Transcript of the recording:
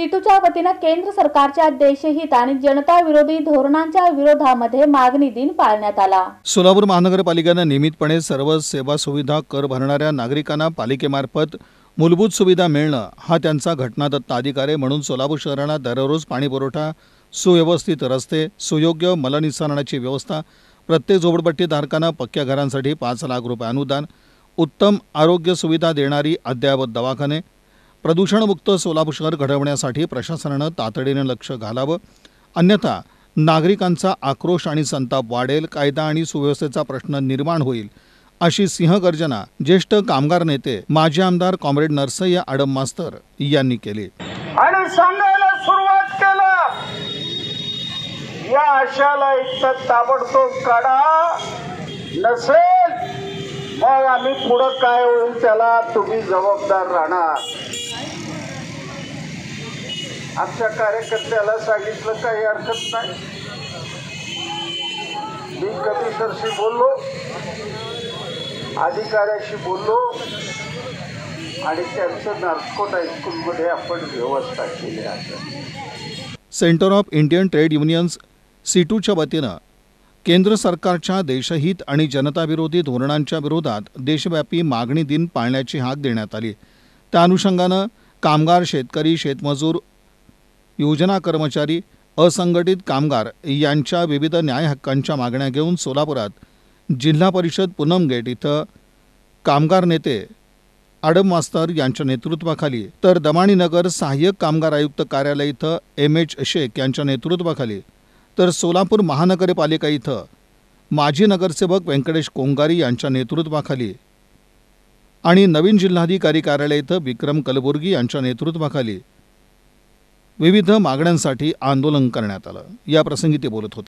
सीटूच्या वतीने केंद्र सरकारच्या देशहित आणि जनता विरोधी धोरणांच्या विरोधामध्ये मागणी दिन पाळण्यात आला। सोलापूर महानगरपालिकेने नियमितपणे सर्व सेवा सुविधा कर भरणाऱ्या नागरिकांना पालिकेमार्फत मूलभूत सुविधा मिळणं हा त्यांचा घटनादत्त अधिकार आहे। म्हणून सोलापूर शहराला दररोज पाणी पुरवठा, सुव्यवस्थित रस्ते, सुयोग्य मलनिस्सारणाची व्यवस्था, प्रत्येक झोपडपट्टीधारकांना पक्क्या घरांसाठी 5 लाख रुपये अनुदान, उत्तम आरोग्य सुविधा देणारी अद्ययावत दवाखाने, प्रदूषणमुक्त सोलापूर शहर घडवण्यासाठी प्रशासनाने तातडीने लक्ष घालावं, अन्यथा नागरिकांचा आक्रोश आणि संताप वाढेल, कायदा आणि सुव्यवस्थेचा प्रश्न निर्माण होईल, अशी सिंहगर्जना ज्येष्ठ कामगार नेते माजी आमदार कॉम्रेड नरसय्या आडम मास्तर यांनी केली आणि सांगायला सुरुवात केलं, या आशाला इतकं ताबडतोब काढा, नसेल मग आम्ही पुढे काय होईल त्याला तुम्ही जबाबदार राहणार। आमच्या कार्यकर्त्याला सांगितलं काही हरकत नाही। मी कमिशनरशी बोललो, अधिकाऱ्याशी बोललो आणि त्यांचं नार्कोट हायस्कूलमध्ये आपण व्यवस्था केली आहे। Centre of Indian trade unions सीटूच्या वतीनं केंद्र सरकारच्या देशहित आणि जनताविरोधी धोरणांच्या विरोधात देशव्यापी मागणी दिन पाळण्याची हाक देण्यात आली। त्या अनुषंगानं कामगार, शेतकरी, शेतमजूर, योजना कर्मचारी, असंघटित कामगार यांच्या विविध न्याय हक्कांच्या मागण्या घेऊन सोलापुरात जिल्हा परिषद पूनम गेट इथं कामगार नेते आडम मास्तर यांच्या नेतृत्वाखाली, तर दमाणीनगर सहाय्यक कामगार आयुक्त कार्यालय इथं MH शेख यांच्या नेतृत्वाखाली, तर सोलापूर महानगरपालिका इथं माजी नगरसेवक व्यंकटेश कोंगारी यांच्या नेतृत्वाखाली आणि नवीन जिल्हाधिकारी कार्यालय इथं विक्रम कलबुर्गी यांच्या नेतृत्वाखाली विविध मागण्यांसाठी आंदोलन करण्यात आलं। या प्रसंगी ते बोलत होते।